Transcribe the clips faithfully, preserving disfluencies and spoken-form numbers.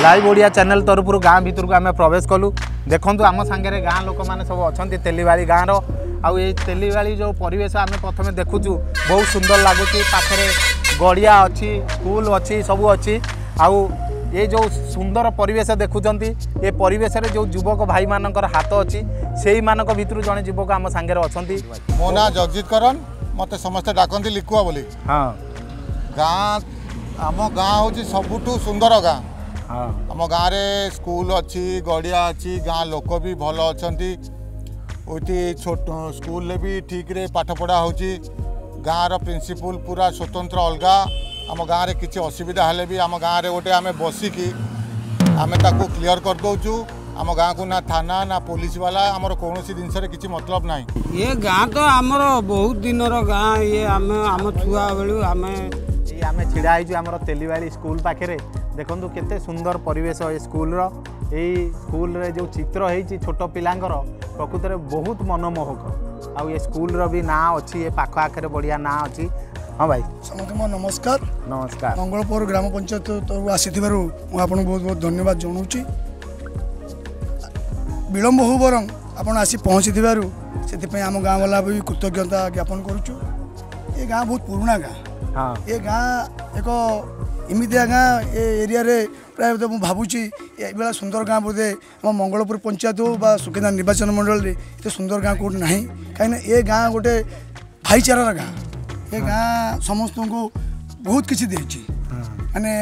Live Odia channel तरफ गाँ भितर को आम प्रवेश कलु। देखु आम सांगे गाँ लोक मैंने सब अच्छा तेलीबाड़ी गाँव आउ ये तेलीबाड़ी जो परिवेश आम प्रथम देखुचु बहुत सुंदर लगुच। पाखे गड़िया अच्छी स्कूल अच्छी सबू अच्छी आउ ये जो सुंदर परिवेश देखुंत ये परिवेश रे जो युवक भाई मानकर हाथ अच्छी से भितर जड़े युवक आम सांगे अच्छा। मो ना जगजीत करन मत समस्त डाकती लिकुआ बोली। हाँ गाँ आम गाँ हूँ सबुठू सुंदर गाँ। हाँ आम गाँव रे स्कूल अच्छी गड़िया अच्छी गाँ लोक भी भल अच्छा छोट स्कूल भी ठीक रे पाठ पढ़ा हो गाँव प्रिंसिपल पूरा स्वतंत्र अलगा। आम गाँव में किसी असुविधा हेले भी आम गाँव में गोटे आम बसिकी आम ताकू क्लीयर कर दौचु। आम गाँ को ना थाना ना पुलिस वाला आमर कौन जिनस किसी मतलब ना। ये गाँ तो आमर बहुत दिन गाँ ये आम आम छुआ बेलू आम आम छिड़ा आमर तेलीबाड़ी स्कूल पाखे देखु केते सुंदर परिवेश ये स्कूल यही स्कूल रे जो चित्र है छोट पिलांकर प्रकृत में बहुत मनमोहक। आउ ये स्कूल रो भी ना अच्छी ये पाख आखे बढ़िया ना अच्छी। हाँ भाई समस्त मो नमस्कार। नमस्कार मंगलपुर ग्राम पंचायत तरफ आसी आपको बहुत बहुत धन्यवाद जनाऊँ। विलम्ब हो बर आपड़ आसी पहुँची से आम गाँव वाला भी कृतज्ञता ज्ञापन करुचु। ये गाँ बहुत पुराना गाँ। हाँ ये गाँ एक इमितिया गाँ ये एरिया रे प्राय तो भावुची ये बेला सुंदर गाँ बोधे आम मंगलपुर पंचायत हो बा सुकिंदा निर्वाचन मंडल रे ये सुंदर गाँ कौट ना कहीं ये गाँ गोटे भाईचारार गाँ। ये गाँ समस्त को बहुत किसी देची माने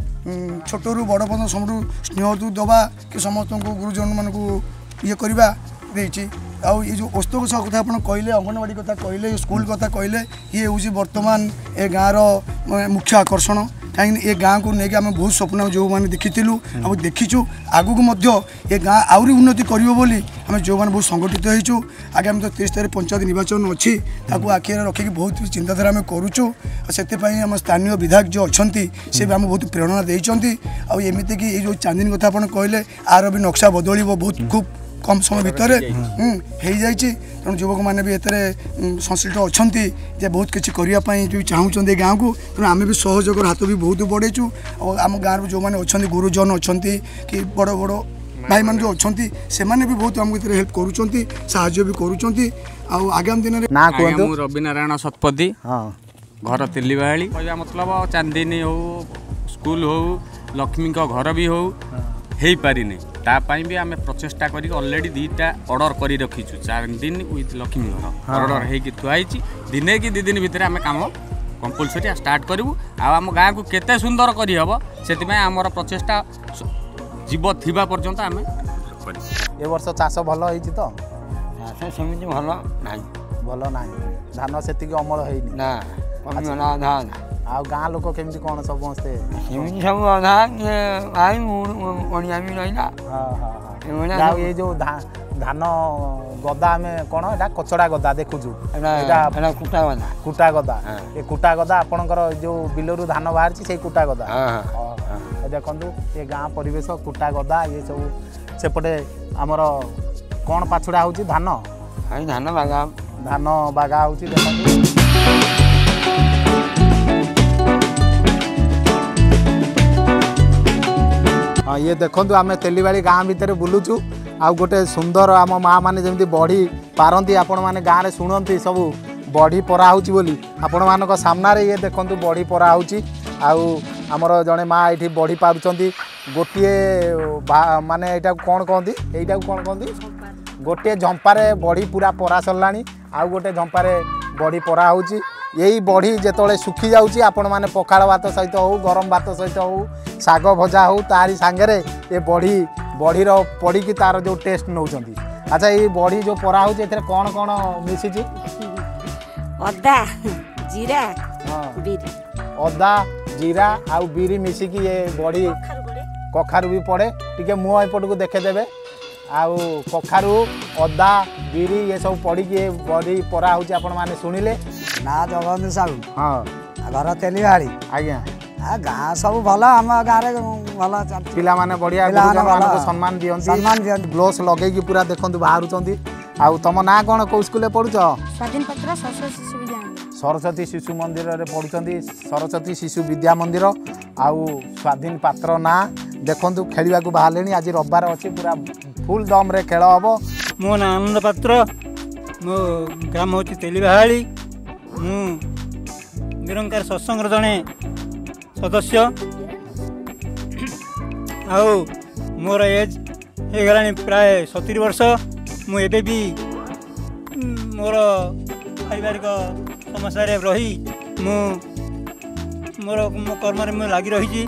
छोट रू बड़ पर्यटन सब स्नेह तू दबा कि समस्त को गुरुजन मान को ये करवा देची। आउ ये जो ओस्तक कथा आप कहले अंगनवाड़ी कथा कहले स्कूल कथा कहले ये हूँ बर्तमान ए गाँव मुख्य आकर्षण। कहीं ये गाँ को लेकिन आम बहुत स्वप्न जो मैंने देखीलु आ देखीचु आगू ये गाँ आहरी उन्नति करें जो मैंने बहुत संगठित होइचु। आगामी तो तीस तारीख पंचायत निर्वाचन अच्छी ताकू आखिर रखिक बहुत चिंताधारा आम करुचु। से आम स्थानीय विधायक जो अच्छा से भी आम बहुत प्रेरणा देती। आमती कि ये जो चांदनी कथा आप कहले आर भी नक्शा बदल बहुत खूब कम समय भितर हो जाइए। तेणु युवक मैंने भी एतरे संश्लिष्ट अच्छा जे बहुत किसी करने जो चाहूँ गाँव को तेणु आम भी सहयोग हाथ भी बहुत बढ़ेचु। और आम गाँव जो मैंने अच्छा गुरुजन अच्छा कि बड़ बड़ भाई मान जो अच्छा से भी बहुत आम हेल्प कर भी कर आगामी दिन में ना कहूँ रवि नारायण शतपथी। हाँ घर तेलीबाड़ी कहवा मतलब चांदनी हो स्कूल हो लक्ष्मी घर भी हो पारि तापाई भी आम प्रचेषा कर अलरेडी दीटा ऑर्डर कर रखीचु चांदनी विथ लक्ष्मी घर ऑर्डर होगी थुआई दिने कि दी दिन भितर आम कम कंपलसरी स्टार्ट करूँ। आम गाँ को केते सुंदर करहब से आमर प्रचेषा जीव थिबा पर्यंत आम ए वर्ष चाष भल होई तो चाष सेमती भल ना भल ना धान से अमल है ना ना धान आ गाँ लोक केमती कौन समस्ते सब अधा आई बढ़िया भी रहा। ये जो धान गदा में कौन एटा कचड़ा गदा देखुचु कुटा गदा कुटा गदा ये कुटा गदा आपणकर जो बिलरू धान बाहर से कुटा गदा देखु ये गाँ परिवेश कुटा गदा ये सब सेपटे आमर कौन पाछुड़ा होची धान धान बागा धान बागा होची देखु। हाँ ये देखु आम तेलीबाड़ी गाँ भितर बुलुचु आ गोटे सुंदर आम माँ मैंने जमी बढ़ी पारती आपण मैंने गाँव में शुणती सब बढ़ी परा होची बोली आपण मान सामने ये देखु बढ़ी परा होची आमर जड़े माँ ये बढ़ी पारुंट गोटे माने यहाँ कौन कहती यहाँ कौन कहती गोटे झंपारे बढ़ी पूरा परा सरला आउ गोटे झंपारे बढ़ी परा होची। यही बढ़ी जिते सुखी जाऊँगी आपण मैंने पखाड़ भात सहित हो गरम भात सहित हो साग भजा हो तारी सांगे ये बढ़ी बढ़ीर पड़ी तार जो टेस्ट नौ। अच्छा ये बढ़ी जो परा हो कौन कौन मिसी अदा जीरा बीरी अदा जीरा आउ बीरी मिसिकी ये बढ़ी कखारू भी पड़े टी मुँह एपट को देखेदेवे आउ कखारू अदा बीरी ये सब पड़ी बढ़ी परा हो शुणिले ना जगबंधु साहू। हाँ घर तेलीबाड़ी आज्ञा गाँ सब भल आम गाँव भल पिला माने बढ़िया सम्मान दियंती सम्मान दियंती ग्लोव्स लगेगी पूरा देखंतु बाहरुचंती। आउ तुम ना कौन कौ स्कूल पढ़ुच स्वाधीन पत्र सरस्वती शिशु विद्या सरस्वती शिशु मंदिर रे पढ़ुचंती सरस्वती शिशु विद्या मंदिर आउ स्वाधीन पात्र ना देखु खेलवा बाहर आज रविवार अच्छी पूरा फुल दम रे खेल हम। मो ना आनंद पात्र मो ग्राम हूँ तेलीबाहाली मु निरंकार सत्संगर जड़े सदस्य आओ मोर एज हो गला प्राय सतुरी वर्ष मुझे भी मोर पारिवारिक समस्या रही मु मोर मो कर्म में लगी रही।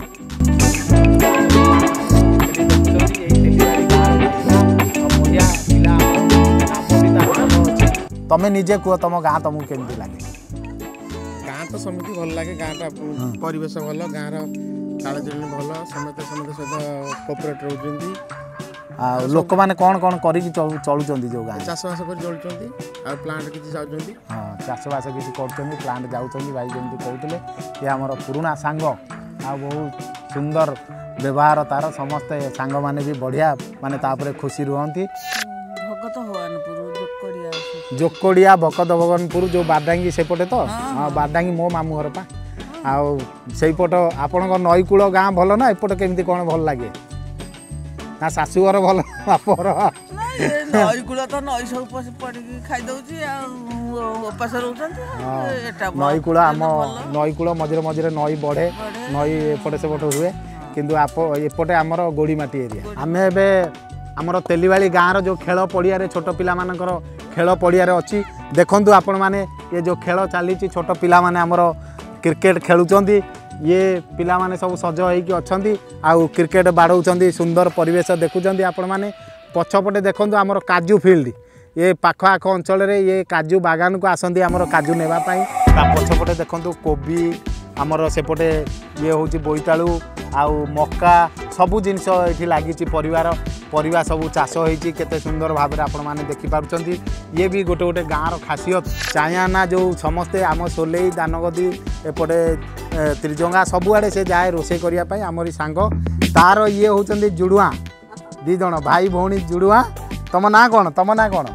तमें निजे कह तुम गाँ तुमको केमती लगे? गाँ तो समिति भल लगे गाँटा परिवेश भल गाँव चालचलन भल समस्त समस्त सहित कोअपरेट रोचंती। लोक मैंने कौन कौन करी चलुचंती जो गाँ चाषबास कर चलुचंती आ प्लांट किछि जाउचंती। हां चाषबास किछि करचंती प्लांट जाउचंती भाई जेमती कहउतले ये हमर पुराना सांग आ बहुत सुंदर व्यवहार तार समस्त सांग माने भी बढ़िया माने तापरे खुशी रुहंती। भगत भगवानपुर जोकोड़िया जोकोड़िया भगत भगवानपुर जो बादांगी सेपटे तो हां बादांगी मो मामू घर पा आ सेई पट आपन नईकूल गाँ भल ना एपट केमती कोन भल लागे ना शाशुघर भल बापर? नईकूल तो नई सब पड़ी खाई दउची उपास रहउछंती। नईकूल आम नईकूल मझे मझे नई बढ़े नई एपटे सेपटे हुए किंतु आप एपटे आमर गोड़ी माटी एरिया। आम एबे आमर तेलीबाड़ी गाँव जो खेल पड़िया छोट पिला मानकर खेल पड़िया अच्छी देखु आपण मैंने ये जो खेल चली छोट पिला माने आमर क्रिकेट खेलुचंती ये पिला माने सब सज होइकी अछंती आउ क्रिकेट बाड़ौचंती सुंदर परिवेश देखुचंती आपण माने। पछपटे देखंतु आमर काजू फील्ड ये पाख आख अंचल रे ये काजू बागान को आसंती आमर काजू नेबा पाई। पछपटे देखंतु कोबी आमर सेपटे ये होची बोईतालू आउ मक्का सबू जिनस ये लगी परिवार परिवा सब चाष होती केते सुंदर भाव में आपण मैंने देखिपुं। ये भी गोटे गोटे गाँव खासियत चायाना जो समस्ते आम सोलेई दानगदी एपटे त्रिजंगा सबुआड़े से जाए रोसे करने आमरी सांग तार ये होती जुड़ुआ दी जन भाई भौणी जुड़ुआ। तुम ना कौन तुम ना कौन?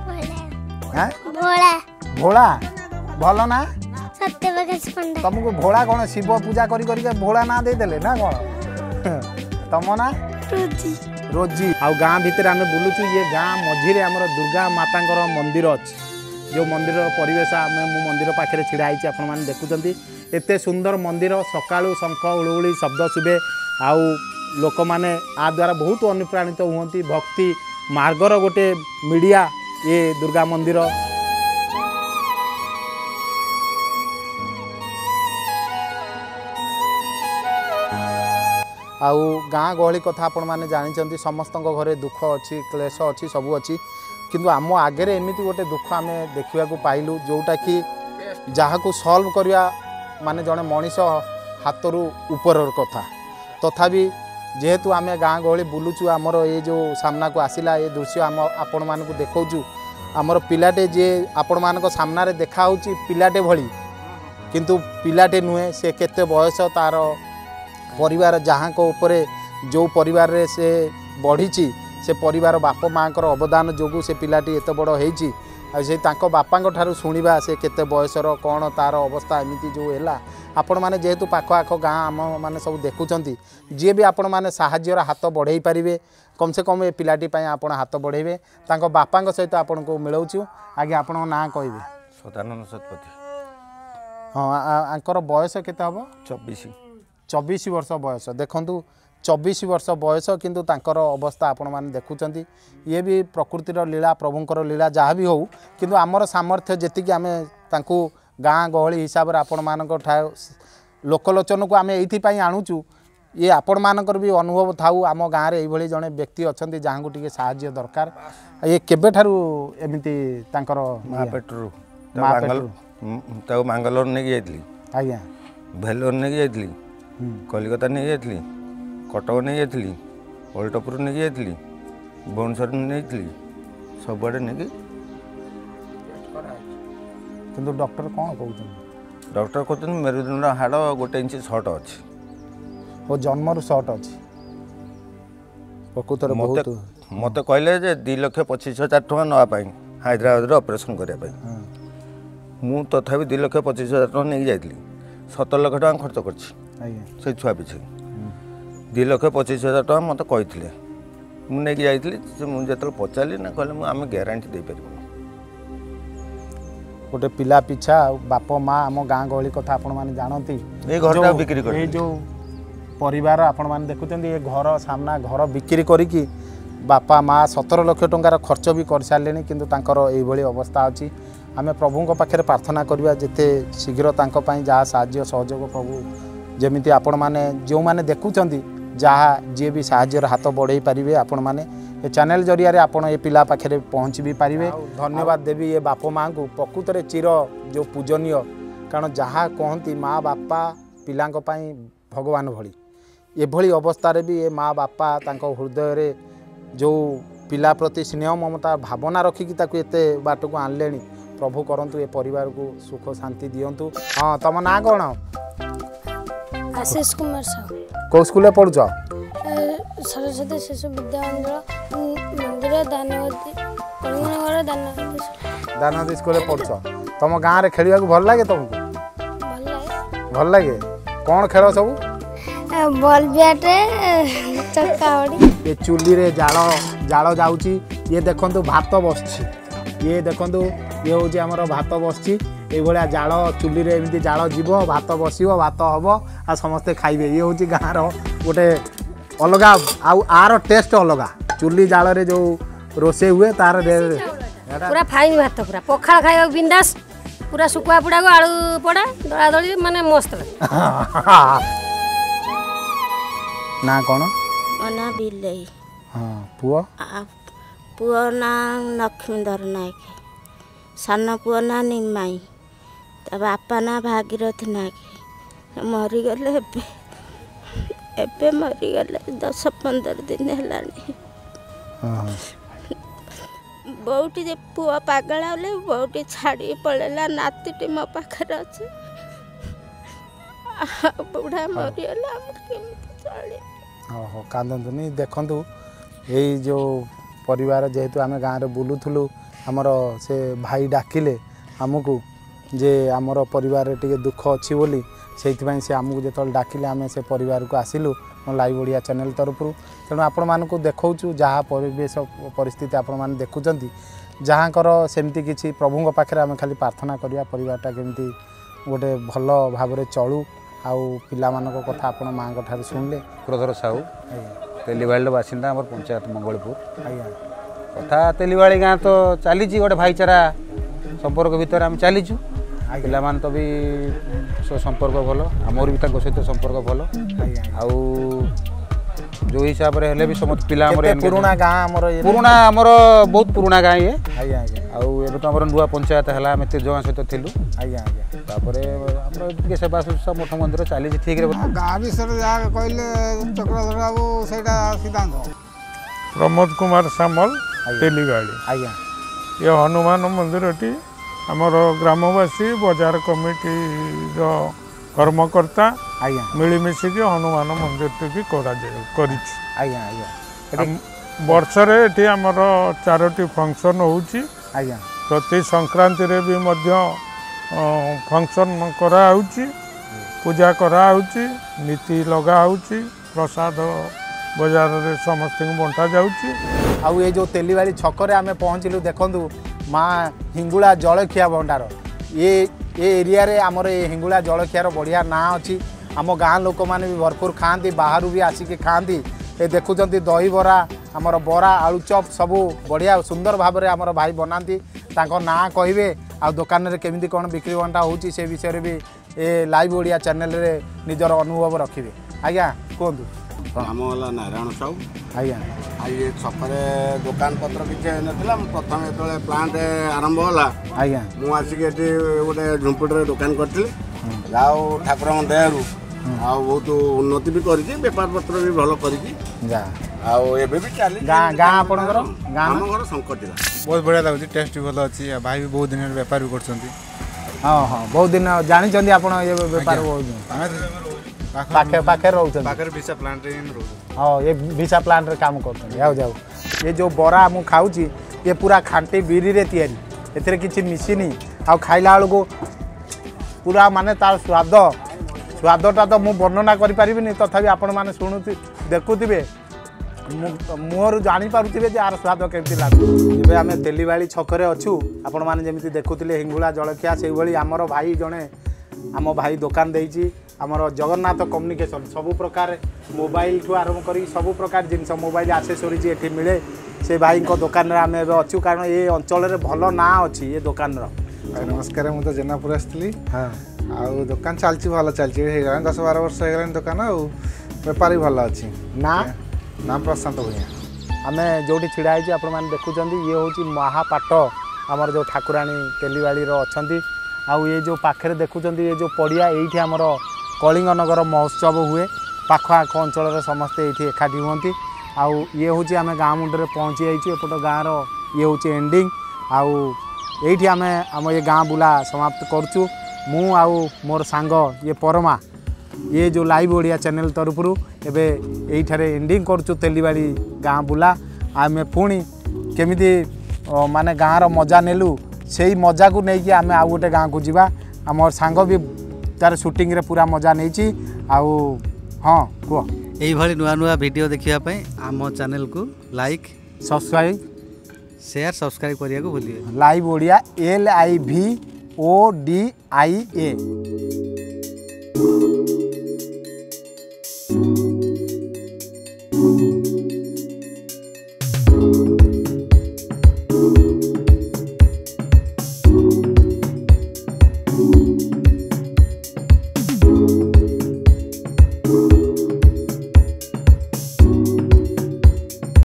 भोला भल ना तुमको भोला कौन शिव पूजा करी करी भोला ना देदेले ना कौन? तुम ना रोजी आ गाँ भितर आम बुलुचु ये गाँ मझीरे आमर दुर्गा मातांकर मंदिर अच्छी जो मंदिर परिवेश आम मु मंदिर पाखे छिड़ा होती आपण मैंने देखुं एते सुंदर मंदिर सकाळु शंख उलुली शब्द शुभे आउ लोक मैंने आ द्वारा बहुत अनुप्राणित हुंती भक्ति मार्गर गोटे मीडिया ये दुर्गा मंदिर। आउ गाँ गहली कथा आपण मैंने जानी समस्त घरे दुख अच्छी क्लेश अच्छी सबू अच्छी किंतु आम आगे एमती गोटे दुख आम देखा पाइलु जोटा कि जहाँ को सल्व करवा माने जड़े मनीष हाथ ऊपर कथा तथापि जेहेतु आम गाँ गहली बुलुचु आमर ये जो सामना को आसिला ये दृश्य आम आपण मानक देखौचु आमर पिलाटे जे आपण मानक सामना देखा पिलाटे भली किंतु पिलाटे नुहे से केते बयस तार परिवार जहाँ को उपरे जो परिवार रे से बढ़ी से परिवार बाप माँ अवदान जोगु से पिलाटी एत बड़ होती से बापा ठारू शुणा से केते बयसर कौन तार अवस्था एमती जो है आपण मैंने जेहेतु पाख आख गाँ आम मैंने सब देखुंत जी भी आपण मैंने साहाय्यर हाथ बढ़े पारे कम से कम ए पिलाटी आप हाथ बढ़ेबे बापा सहित आपन को मिलाऊँ आगे आपण ना कहे सदानंद शतपथी। हाँ आंकर बयस केते हम? चौबीस चौबीस वर्ष बयस देखु चौबीस वर्ष बयस किंतु तांकर अवस्था आपण मैंने देखुं ये भी प्रकृतिर लीला प्रभुंकर लीला जहाँ भी हो किंतु आमर सामर्थ्य जी आम तांकु गाँ गहली हिसाब से आपण मान लोकलोचन को आम ये आणुचु ये आपण मानकर भी अनुभव थाऊ आम गाँव में ये जड़े व्यक्ति अच्छा जहाँ को टे साहाय्य दरकार ये केबे ठारू एमती तांकर महापेट्रो मांगलोर नहीं जाइली आज्ञा भेलोर नहीं जाइली कलिकता नहीं जाइली कटक नहीं जाइली ओल्टपुर नहीं जाइली भुवनेश्वर नहीं जाइली सबुआड़े नहीं किंतु डॉक्टर कौन कहते डॉक्टर कहते मेरुदंड हाड़ गोटे इंच सर्ट अच्छी वो जन्म सर्ट अच्छी प्रकृत बहुत मत कहले दि लक्ष पचिश हजार टका नापी हैदराबाद ऑपरेशन करने मु तथापि दि लक्ष पचिश हजार टका नहीं जाइली सतर लाख टका खर्च कर छुआ पिछे ଦୁଇ ଲକ୍ଷ ପଚିଶ ହଜାର ଟଙ୍କା ମୋତେ କହିଥିଲେ। ମୁଁ ନେଇକି ଯାଇଥିଲି ମୁଁ ଯେତେବେଳେ ପଚାରିଲି ନା କହିଲେ ମୁଁ ଆମେ ଗ୍ୟାରେଣ୍ଟି ଦେଇପାରିବୁନି। ଗୋଟେ ପିଲା ପିଛା ବାପ ମା ଆମ ଗାଁ ଗହଳି କଥା ଆପଣମାନେ ଜାଣନ୍ତି। ଏଇ ଘରଟା ବିକ୍ରି କରି ଏଇ ଯେଉଁ ପରିବାର ଆପଣମାନେ ଦେଖୁଛନ୍ତି ଏ ଘର ସାମ୍ନା ଘର ବିକ୍ରି କରିକି ବାପା ମା ସତର ଲକ୍ଷ ଟଙ୍କାର ଖର୍ଚ୍ଚ ବି କରିସାରିଲେଣି କିନ୍ତୁ ତାଙ୍କର ଏଇଭଳି ଅବସ୍ଥା ଅଛି। ଆମେ ପ୍ରଭୁଙ୍କ ପାଖରେ ପ୍ରାର୍ଥନା କରିବା ଯେତେ ଶୀଘ୍ର ତାଙ୍କ ପାଇଁ ଯାହା ସାହାଯ୍ୟ ସହଯୋଗ ପ୍ରଭୁ ଯେମିତି ଆପଣମାନେ ଯେଉଁମାନେ ଦେଖୁଛନ୍ତି ଯାହା ଯିଏ ବି ସାହାଯ୍ୟର ହାତ ବଢ଼େଇ ପାରିବେ ଆପଣମାନେ ଏ ଚ୍ୟାନେଲ୍ ଜରିଆରେ ଆପଣ ଏ ପିଲା ପାଖରେ ପହଞ୍ଚି ବି ପାରିବେ। ଧନ୍ୟବାଦ ଦେବି ଏ ବାପ ମାଆଙ୍କୁ ପ୍ରକୃତରେ ଚିର ଯେଉଁ ପୂଜନୀୟ କାରଣ ଯାହା କହନ୍ତି ମା ବାପା ପିଲାଙ୍କ ପାଇଁ ଭଗବାନ ଭଳି ଏଭଳି ଅବସ୍ଥାରେ ବି ଏ ମା ବାପା ତାଙ୍କ ହୃଦୟରେ ଯେଉଁ ପିଲା ପ୍ରତି ସ୍ନେହ ମମତା ଭାବନା ରଖିକି ତାକୁ ଏତେ ବାଟକୁ ଆଣିଲେଣି ପ୍ରଭୁ କରନ୍ତୁ ଏ ପରିବାରକୁ ସୁଖ ଶାନ୍ତି ଦିଅନ୍ତୁ। ହଁ ତମ ନାଁ କ'ଣ? आशीष कुमार साहू। कौ स्कूल पढ़ुच? सरस्वती शिशु विद्या मंदिर मंदिर दानवती कलिंगनगर दानवती दानवती स्कूल पढ़ुच। तुम गाँव में खेल भल लगे तुमको? भल लगे कौन खेल सब? बॉल बैट चक्का बड़ी ये चुली रे जाल जाल जाउची ये देखंतु भात बसछि ये देखंतु ये होची हमर भात बसछि ए भलिया जाल चुली रे एमती जाल जीव भात बसिव भात हबो आ समस्ते खाइबे ये होची गाँ रो गोटे अलगा आउ आर टेस्ट अलगा चुली जाल रे जो रोसे हुए तार पूरा फाइन भात पूरा पखाल खाइबा बिंदास पूरा सुकुआ पुड़ा को आलू पड़ा दळा दळी माने मस्त ना कौन मना बिलई हाँ पुआ पुआ ना लक्ष्मीधर नायक सान पुआ ना निमाई ता बापा ना भागीरथ नायक मरीगले एबे मरीगले दस पंद्रह दिन हेलानी बहुटी जे पुआ पागल होले बहुटी छाड़ी पड़ेला नातीटी मो पाखे अच्छे बुढ़ा मरीगला ओहो कांदନ୍ତୁନି ଦେଖନ୍ତୁ ଏଇ ଯେଉଁ ପରିବାର ଯେହେତୁ ଆମେ ଗାଁରେ ବୁଲୁଥିଲୁ ଆମର ସେ ଭାଇ ଡାକିଲେ ଆମକୁ ଯେ ଆମର ପରିବାରରେ ଟିକେ ଦୁଃଖ ଅଛି ବୋଲି ସେଇଥିପାଇଁ ସେ ଆମକୁ ଯେତେବେଳେ ଡାକିଲେ ଆମେ ସେ ପରିବାରକୁ ଆସିଲୁ ମୋ ଲାଇଭ୍ ଓଡ଼ିଆ ଚ୍ୟାନେଲ୍ ତରଫରୁ ତେଣୁ ଆପଣମାନଙ୍କୁ ଦେଖାଉଛୁ ଯାହା ପରିବେଶ ପରିସ୍ଥିତି ଆପଣମାନେ ଦେଖୁଛନ୍ତି ଯାହାଙ୍କର ସେମିତି କିଛି ପ୍ରଭୁଙ୍କ ପାଖରେ ଆମେ ଖାଲି ପ୍ରାର୍ଥନା କରିବା ପରିବାରଟା କେମିତି ଗୋଟେ ଭଲ ଭାବରେ ଚଳୁ ଆଉ ପିଲାମାନଙ୍କ କଥା ଆପଣ ମାଆଙ୍କ ଠାରୁ ଶୁଣିଲେ। ପ୍ରଧର ସାହୁ ତେଲିବାଳିର ବାସିନ୍ଦା ଆମର ପଞ୍ଚାୟତ ମଙ୍ଗଳପୁର ଆଜ୍ଞା କଥା ତେଲିବାଳି ଗାଁ ତ ଚାଲିଛି ଗୋଟେ ଭାଇଚାରା ସମ୍ପର୍କ ଭିତରେ ଆମେ ଚାଲିଛୁ ପିଲାମାନେ ତ ବି ସମ୍ପର୍କ ଭଲ ଆମର ବି ତାଙ୍କ ସହିତ ସମ୍ପର୍କ ଭଲ ଆଉ ଯେଉଁ ହିସାବରେ ହେଲେ ବି ସମସ୍ତେ ପିଲା ଆମର ପୁରୁଣା ଗାଁ ଆମର ପୁରୁଣା ଆମର ବହୁତ ପୁରୁଣା ଗାଁ ଇଏ ଆଜ୍ଞା ଆଜ୍ଞା ଆଉ ଏବେ ତ ଆମର ନୂଆ ପଞ୍ଚାୟତ ହେଲା ଆମେ ତିନି ଜଣ ସହିତ ଥିଲୁ ଆଜ୍ଞା ଆଜ୍ଞା ତାପରେ ଆମର ଟିକେ ସେବା ଶୁଶ୍ରୂଷା ମଠ ମନ୍ଦିର ଚାଲିଛି ଠିକରେ ଗାଁ ବିଷୟରେ ଯାହା କହିଲେ ଚକ୍ରଧର ବାବୁ ସେଇଟା ସିଦ୍ଧାନ୍ତ। ପ୍ରମୋଦ କୁମାର ସାମଲ ତେଲିବାଳି ଆଜ୍ଞା ଏ ହନୁମାନ ମନ୍ଦିରଟି ଆମର ଗ୍ରାମବାସୀ ବଜାର କମିଟିର କର୍ମକର୍ତ୍ତା ଆଜ୍ଞା ମିଳିମିଶିକି ହନୁମାନ ମନ୍ଦିରଟିକି କରାଯାଏ କରିଛୁ ଆଜ୍ଞା ଆଜ୍ଞା ବର୍ଷରେ ଏଠି ଆମର ଚାରୋଟି ଫଙ୍କସନ୍ ହେଉଛି ଆଜ୍ଞା ପ୍ରତି ସଂକ୍ରାନ୍ତିରେ ବି ମଧ୍ୟ ଫଙ୍କସନ୍ କରାହେଉଛି ପୂଜା କରାହେଉଛି ନୀତି ଲଗାହେଉଛି ପ୍ରସାଦ ବଜାରରେ ସମସ୍ତଙ୍କୁ ବଣ୍ଟା ଯାଉଛି। ଆଉ ଏ ଯେଉଁ ତେଲିବାଳି ଛକରେ ଆମେ ପହଞ୍ଚିଲୁ ଦେଖନ୍ତୁ ମା ହିଙ୍ଗୁଳା ଜଳଖିଆ ଭଣ୍ଡାର ଏ ଏ ଏରିଆରେ ଆମର ଏ ହିଙ୍ଗୁଳା ଜଳଖିଆର ବଢ଼ିଆ ନାଁ ଅଛି ଆମ ଗାଁ ଲୋକମାନେ ବି ଭରପୁର ଖାଆନ୍ତି ବାହାରୁ ବି ଆସିକି ଖାଆନ୍ତି ଏ ଦେଖୁଛନ୍ତି ଦହିବରା ଆମର ବରା ଆଳୁଚପ୍ ସବୁ ବଢ଼ିଆ ସୁନ୍ଦର ଭାବରେ ଆମର ଭାଇ ବନାନ୍ତି ତାଙ୍କ ନାଁ କହିବେ ଆଉ ଦୋକାନରେ କେମିତି କ'ଣ ବିକ୍ରି ବଣ୍ଟା ହେଉଛି ସେ ବିଷୟରେ ବି ଏ ଲାଇଭ୍ ଓଡ଼ିଆ ଚ୍ୟାନେଲ୍ରେ ନିଜର ଅନୁଭବ ରଖିବେ ଆଜ୍ଞା କୁହନ୍ତୁ। ନାମ ହେଲା ନାରାୟଣ ସାହୁ ଆଜ୍ଞା ଆଉ ଏ ଛକରେ ଦୋକାନ ପତ୍ର କିଛି ହେଇନଥିଲା ମୁଁ ପ୍ରଥମେ ଯେତେବେଳେ ପ୍ଲାଣ୍ଟ ଆରମ୍ଭ ହେଲା ଆଜ୍ଞା ମୁଁ ଆସିକି ଏଠି ଗୋଟେ ଝୁମ୍ପୁଡ଼ିରେ ଦୋକାନ କରିଥିଲି ଯାଉ ଠାକୁରଙ୍କ ଦୟାରୁ ଆଉ ବହୁତ ଉନ୍ନତି ବି କରିଛି ବେପାର ପତ୍ର ବି ଭଲ କରିଛି ଯା ଆଉ ଏବେ ବି ଚାଲିଛି। ଗାଁ ଗାଁ ଆପଣଙ୍କର ଗାଁ ଆମ ଘର ଶଙ୍କଟିଲା ବହୁତ ବଢ଼ିଆ ଲାଗୁଛି ଟେଷ୍ଟ ବି ଭଲ ଅଛି ଭାଇ ବି ବହୁତ ଦିନରେ ବେପାର ବି କରୁଛନ୍ତି। ହଁ ହଁ ବହୁତ ଦିନ ଜାଣିଛନ୍ତି ଆପଣ ଏ ବେପାର ପାଖେ ପାଖରେ ରହୁଛନ୍ତି ପାଖରେ ଭିସା ପ୍ଲାଣ୍ଟରେ ରହୁଛନ୍ତି ହଁ ଏ ଭିସା ପ୍ଲାଣ୍ଟରେ କାମ କରୁଛନ୍ତି ଯାଉ ଯାଉ ଏ ଯେଉଁ ବରା ମୁଁ ଖାଉଛି ଏ ପୁରା ଖାଣ୍ଟି ବିରିରେ ତିଆରି ଏଥିରେ କିଛି ମିଶିନି ଆଉ ଖାଇଲା ବେଳକୁ ପୁରା ମାନେ ତାର ସ୍ୱାଦ स्वादटा तो मुझे वर्णना करें तथापि आपण मैंने शुणु देखुवे मुहर जापे यार स्वाद केमती लगे आम तेलीबाड़ी छकरे अच्छू आपण मैंने जमी देखुले हिंगुला जलखिया से भाई आमर भाई जड़े आम भाई दुकान देती आमर जगन्नाथ कम्युनिकेशन सबु प्रकार मोबाइल ठू आरंभ कर सबु प्रकार जिनस मोबाइल आसेसोरीज ये मिले से भाई दुकान में आम अच्छू कारण ये अंचल भल ना अच्छी ये दुकान नमस्कार मुझे जेनापुर आसती हाँ आउ दुकान चलती भल चलती दस बार वर्ष हो दुकान आ बेपारी भल अच्छी ना ना प्रशांत भूया आम जो ढड़ा आपण मैंने देखुं ये हूँ महापाट आमर जो ठाकुराणी तेलीबाड़ी अच्छा आउ ये जो पाखे देखुं ये जो पड़िया ये आमर कलिंग नगर महोत्सव हुए पाख आख अंचल समस्ते ये एकाठी हुंती आउ ये हूँ आम गाँ मुंडे पहुँची जाइए एपट गाँव ये हूँ एंडिंग आउ ये आम आम ये गाँ बुला समाप्त करुचु मु आउ मोर सांग ये परमा ये जो लाइव ओडिया चैनल तरफ एबे एठारे एंडिंग करुचु तेलीबाड़ी गाँ बुला आम पुणी केमिति माने गाँव रो मजा नेलु से मजा को लेकिन आम आउ गोटे गाँ को जीवा आम सांग भी तार शूटिंग रे पूरा मजा नहीं आउ हाँ कह यही नुआ नुआ वीडियो देखिए आम चैनल को लाइक सब्सक्राइब शेयर सब्सक्राइब करने को भूलिए लाइव ओडिया एल आई भी ओ डी आई ए।